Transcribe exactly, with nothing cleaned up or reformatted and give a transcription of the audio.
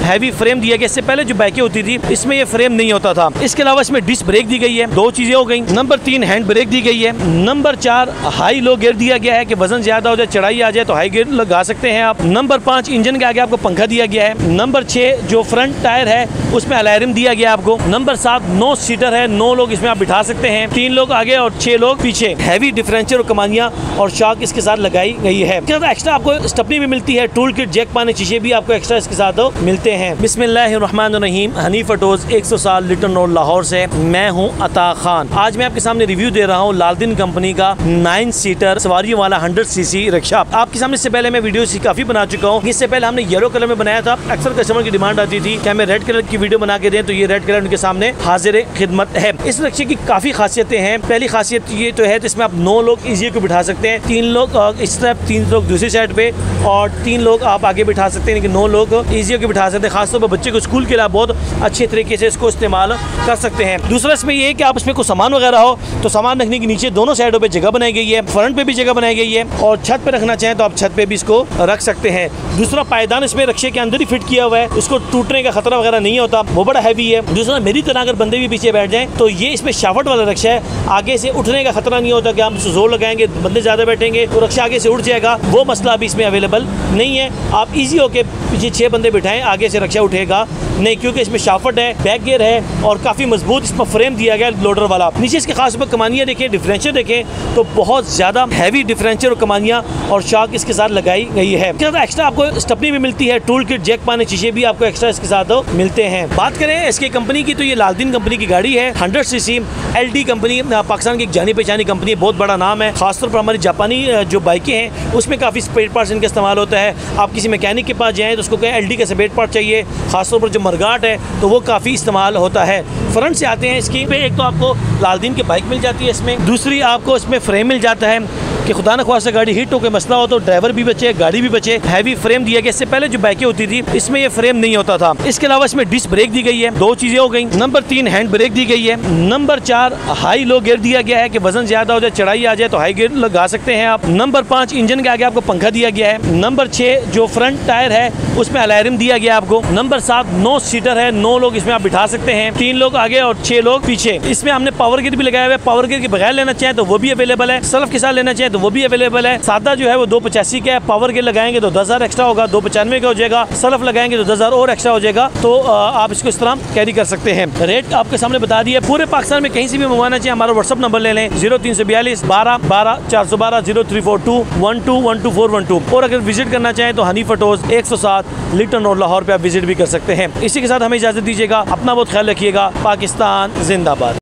Heavy frame दिया गया। इससे पहले जो बाइकें होती थी इसमें ये फ्रेम नहीं होता था। इसके अलावा इसमें डिस्क ब्रेक दी गई है, दो चीजें हो गई। नंबर तीन हैंड ब्रेक दी गई है। नंबर चार हाई लो गियर दिया गया है कि वजन ज्यादा हो जाए, चढ़ाई आ जाए तो हाई गियर लगा सकते हैं आप। नंबर पाँच इंजन के आगे आपको पंखा दिया गया है। नंबर छह जो फ्रंट टायर है उसमें अलार्म दिया गया आपको। नंबर सात नौ सीटर है, नौ लोग इसमें आप बिठा सकते हैं, तीन लोग आगे और छह लोग पीछे। हैवी डिफरेंशियल और कमानियां और शॉक इसके साथ लगाई गई है। एक्स्ट्रा आपको स्टेपनी भी मिलती है, टूल किट, जैक पाने शीशे भी आपको एक्स्ट्रा इसके साथ मिलते हैं। बिस्मिल्लाहिर्रहमानिर्रहीम। हनीफ ऑटोज एक सौ साल लिटन रोड लाहौर से मैं हूं अता खान। आज मैं आपके सामने रिव्यू दे रहा हूं लालदीन कंपनी का नाइन सीटर सवारियों वाला हंड्रेड सीसी रिक्शा। आपके सामने इससे पहले मैं वीडियो काफी बना चुका हूं। इससे पहले हमने येलो कलर में बनाया था। अक्सर कस्टमर की डिमांड आती थी कि हमें रेड कलर की वीडियो बना के दें, तो ये रेड कलर उनके सामने हाजिर खिदमत है। इस रिक्शे की काफी खासियतें हैं। पहली खासियत ये तो है, तो इसमें आप नौ लोग इजी को बिठा सकते हैं, तीन लोग इस तरफ, तीन लोग दूसरी साइड पे और तीन लोग आप आगे बिठा सकते हैं, लेकिन नौ लोग इजी को बिठा सकते हैं। खासतौर पर बच्चे को स्कूल के लिए बहुत अच्छे तरीके से इसको इस्तेमाल कर सकते हैं। दूसरा इसमें ये है कि आप इसमें कोई सामान वगैरह हो तो सामान रखने के नीचे दोनों साइडों पे जगह बनाई गई है, फ्रंट पे भी जगह बनाई गई है और छत पे रखना चाहें तो आप छत पे भी इसको रख सकते हैं। दूसरा पायदान इसमें रिक्शे के अंदर ही फिट किया हुआ है, उसको टूटने का खतरा वगैरह नहीं होता, वो बड़ा हैवी है। दूसरा मेरी तरह अगर बंदे भी पीछे बैठ जाएं तो ये इसमें शाफट वाला रिक्शा है, आगे से उठने का खतरा नहीं होता कि हम जोर लगाएंगे बंदे ज्यादा बैठेंगे तो रिक्शा आगे से उठ जाएगा, वो मसला अभी इसमें अवेलेबल नहीं है। आप इजी होके पीछे छह बंदे बिठाएं, आगे से रिक्शा उठेगा नहीं, क्योंकि इसमें शाफट है, बैक गियर है और काफी मजबूत इसमें फ्रेम दिया गया लोडर वाला। नीचे इसके खास पर कमानियां देखें, डिफरेंशियल देखें तो बहुत ज्यादा हैवी डिफरेंशियल और कमानियां और शॉक इसके साथ लगाई गई है। एक्स्ट्रा आपको स्टेपनी भी मिलती है, टूल किट, जैक पाने शीशे भी आपको एक्स्ट्रा इसके साथ मिलते हैं। बात करें इसकी कंपनी की तो ये लालदीन कंपनी की गाड़ी है, hundred CC LD company, Pakistan की एक जानी पहचानी कंपनी है, बहुत बड़ा नाम है। खासतौर पर हमारी जापानी जो बाइकें हैं उसमें काफी स्पेयर पार्ट्स इनका इस्तेमाल होता है। आप किसी मैकेनिक के पास जाएं तो उसको कहें एलडी का स्पेयर पार्ट चाहिए, खासतौर पर जो मरगाट है तो वो काफी इस्तेमाल होता है। फ्रंट से आते हैं इसकी पे, एक तो आपको लालदीन की बाइक मिल जाती है इसमें, दूसरी आपको इसमें फ्रेम मिल जाता है कि खुदा न ख्वास्ता गाड़ी हिट हो के मसला हो तो ड्राइवर भी बचे, गाड़ी भी बचे। हैवी फ्रेम दिया गया। इससे पहले जो बाइकें होती थी इसमें ये फ्रेम नहीं होता था। इसके अलावा इसमें डिस्क ब्रेक दी गई है, दो चीजें हो गई। नंबर तीन हैंड ब्रेक दी गई है। नंबर चार हाई लो गियर दिया गया है कि वजन ज्यादा हो जाए, चढ़ाई आ जाए तो हाई गियर लगा सकते हैं आप। नंबर पाँच इंजन के आगे आपको पंखा दिया गया है। नंबर छह जो फ्रंट टायर है उसमें अलार्म दिया गया आपको। नंबर सात नौ सीटर है, नौ लोग इसमें आप बिठा सकते हैं, तीन लोग आगे और छह लोग पीछे। इसमें हमने पावर गियर भी लगाया हुआ है, पावर गियर के बगैर लेना चाहें तो वो भी अवेलेबल है, सल्फ के साथ लेना चाहें तो वो भी अवेलेबल है। सादा जो है वो दो पचासी का है, पावर गियर लगाएंगे तो दस हजार एक्स्ट्रा होगा, दो पचानवे का हो जाएगा, सल्फ लगाएंगे तो दस हजार और एक्स्ट्रा हो जाएगा। तो आप इसको इस तरह कैरी कर सकते हैं। रेट आपके सामने बता दिया। पूरे पाकिस्तान में कहीं से भी मंगवाना चाहिए हमारा व्हाट्सअप नंबर ले लें, जीरो तीन सौ बयालीस बारह बारह चार सौ बारह zero three four two one two one two four one two. और अगर विजिट करना चाहें तो हनीफ ऑटोज एक सौ सात लिटन रोड लाहौर पे आप विजिट भी कर सकते हैं। इसी के साथ हमें इजाजत दीजिएगा, अपना बहुत ख्याल रखिएगा। पाकिस्तान जिंदाबाद।